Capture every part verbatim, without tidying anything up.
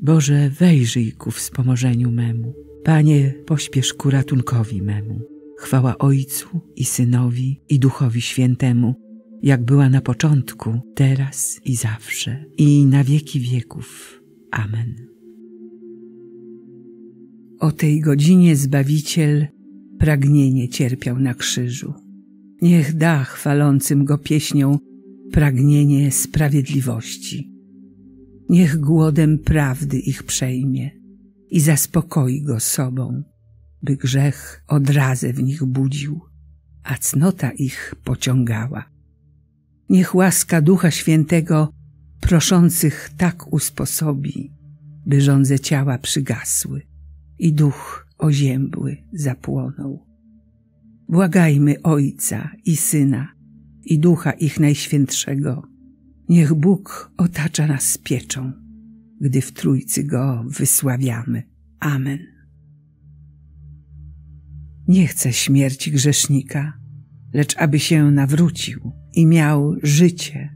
Boże, wejrzyj ku wspomożeniu memu. Panie, pośpiesz ku ratunkowi memu. Chwała Ojcu i Synowi i Duchowi Świętemu, jak była na początku, teraz i zawsze, i na wieki wieków. Amen. O tej godzinie Zbawiciel pragnienie cierpiał na krzyżu. Niech da chwalącym Go pieśnią pragnienie sprawiedliwości. Niech głodem prawdy ich przejmie i zaspokoi Go sobą, by grzech odrazę w nich budził, a cnota ich pociągała. Niech łaska Ducha Świętego proszących tak usposobi, by żądze ciała przygasły i duch oziębły zapłonął. Błagajmy Ojca i Syna i Ducha ich Najświętszego. Niech Bóg otacza nas pieczą, gdy w Trójcy Go wysławiamy. Amen. Nie chcę śmierci grzesznika, lecz aby się nawrócił i miał życie.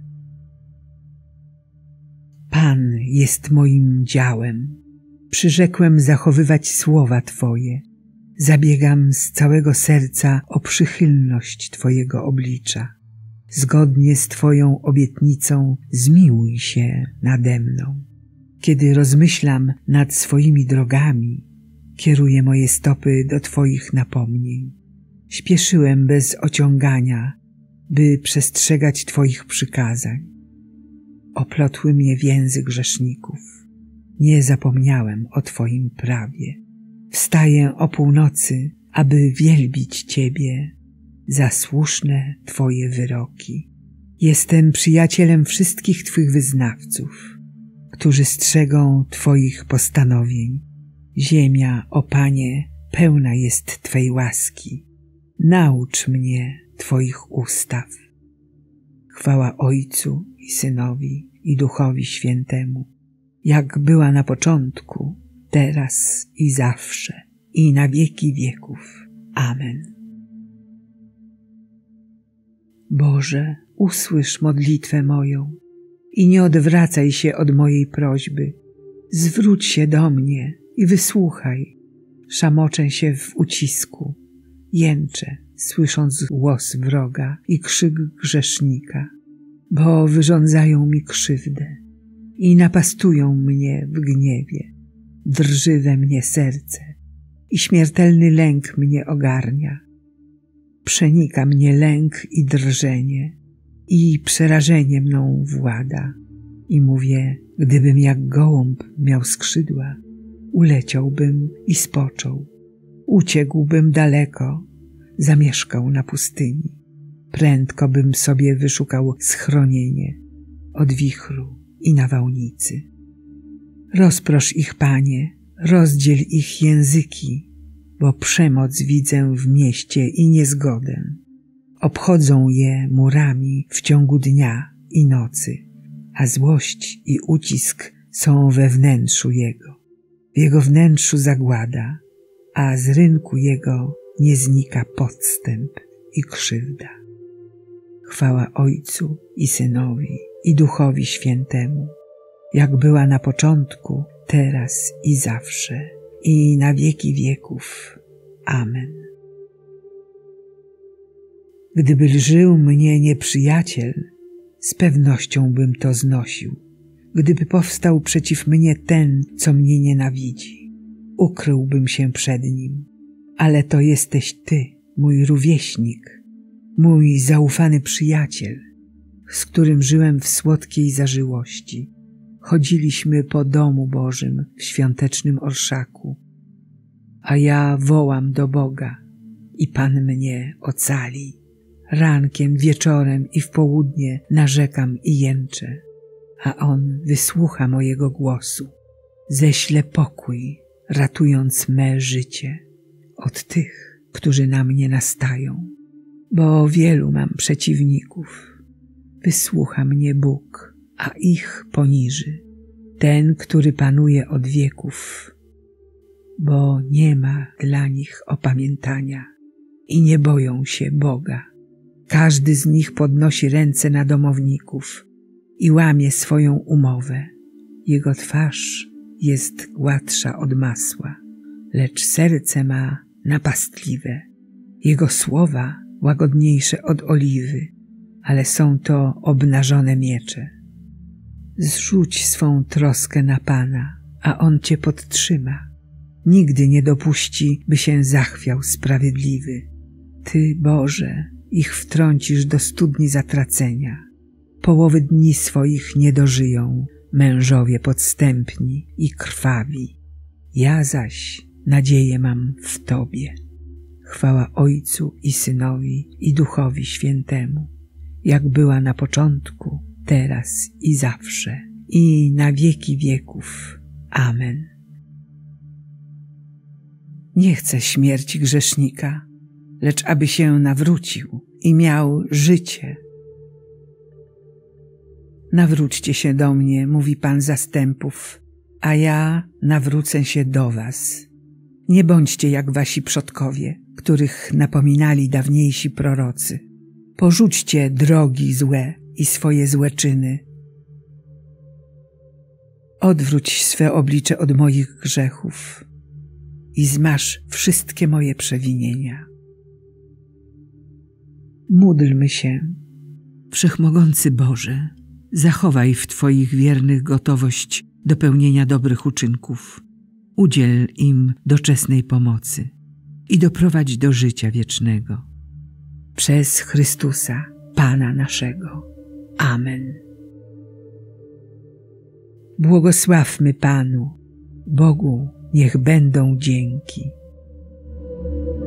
Pan jest moim działem. Przyrzekłem zachowywać słowa Twoje. Zabiegam z całego serca o przychylność Twojego oblicza. Zgodnie z Twoją obietnicą zmiłuj się nade mną. Kiedy rozmyślam nad swoimi drogami, kieruję moje stopy do Twoich napomnień. Śpieszyłem bez ociągania, by przestrzegać Twoich przykazań. Oplotły mnie więzy grzeszników. Nie zapomniałem o Twoim prawie. Wstaję o północy, aby wielbić Ciebie za słuszne Twoje wyroki. Jestem przyjacielem wszystkich Twych wyznawców, którzy strzegą Twoich postanowień. Ziemia, o Panie, pełna jest Twej łaski. Naucz mnie Twoich ustaw. Chwała Ojcu i Synowi i Duchowi Świętemu, jak była na początku, teraz i zawsze, i na wieki wieków. Amen. Boże, usłysz modlitwę moją i nie odwracaj się od mojej prośby. Zwróć się do mnie i wysłuchaj. Szamoczę się w ucisku, jęczę, słysząc głos wroga i krzyk grzesznika, bo wyrządzają mi krzywdę i napastują mnie w gniewie. Drży we mnie serce i śmiertelny lęk mnie ogarnia. Przenika mnie lęk i drżenie i przerażenie mną włada. I mówię, gdybym jak gołąb miał skrzydła, uleciałbym i spoczął. Uciekłbym daleko, zamieszkał na pustyni. Prędko bym sobie wyszukał schronienie od wichru i nawałnicy. Rozprosz ich, Panie, rozdziel ich języki, bo przemoc widzę w mieście i niezgodę. Obchodzą je murami w ciągu dnia i nocy, a złość i ucisk są we wnętrzu jego. W jego wnętrzu zagłada, a z rynku jego nie znika podstęp i krzywda. Chwała Ojcu i Synowi i Duchowi Świętemu, jak była na początku, teraz i zawsze, i na wieki wieków. Amen. Gdyby lżył mnie nieprzyjaciel, z pewnością bym to znosił. Gdyby powstał przeciw mnie ten, co mnie nienawidzi, ukryłbym się przed nim. Ale to jesteś Ty, mój rówieśnik, mój zaufany przyjaciel, z którym żyłem w słodkiej zażyłości. Chodziliśmy po domu Bożym w świątecznym orszaku, a ja wołam do Boga i Pan mnie ocali. Rankiem, wieczorem i w południe narzekam i jęczę, a On wysłucha mojego głosu. Ześlę pokój, ratując me życie od tych, którzy na mnie nastają, bo wielu mam przeciwników. Wysłucha mnie Bóg, a ich poniży, ten, który panuje od wieków, bo nie ma dla nich opamiętania i nie boją się Boga. Każdy z nich podnosi ręce na domowników i łamie swoją umowę. Jego twarz jest gładsza od masła, lecz serce ma napastliwe. Jego słowa łagodniejsze od oliwy, ale są to obnażone miecze. Zrzuć swą troskę na Pana, a On cię podtrzyma. Nigdy nie dopuści, by się zachwiał sprawiedliwy. Ty, Boże, ich wtrącisz do studni zatracenia. Połowy dni swoich nie dożyją mężowie podstępni i krwawi. Ja zaś nadzieję mam w Tobie. Chwała Ojcu i Synowi i Duchowi Świętemu, jak była na początku, teraz i zawsze, i na wieki wieków. Amen. Nie chcę śmierci grzesznika, lecz aby się nawrócił i miał życie. Nawróćcie się do mnie, mówi Pan zastępów, a ja nawrócę się do was. Nie bądźcie jak wasi przodkowie, których napominali dawniejsi prorocy. Porzućcie drogi złe i swoje złe czyny. Odwróć swe oblicze od moich grzechów i zmaż wszystkie moje przewinienia. Módlmy się. Wszechmogący Boże, zachowaj w Twoich wiernych gotowość do pełnienia dobrych uczynków. Udziel im doczesnej pomocy i doprowadź do życia wiecznego. Przez Chrystusa, Pana naszego. Amen. Błogosławmy Panu, Bogu niech będą dzięki.